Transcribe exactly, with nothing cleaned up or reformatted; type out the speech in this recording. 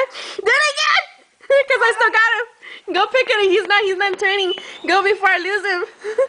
Do it again! Because I still got him. Go pick it. He's not, he's not turning. Go before I lose him.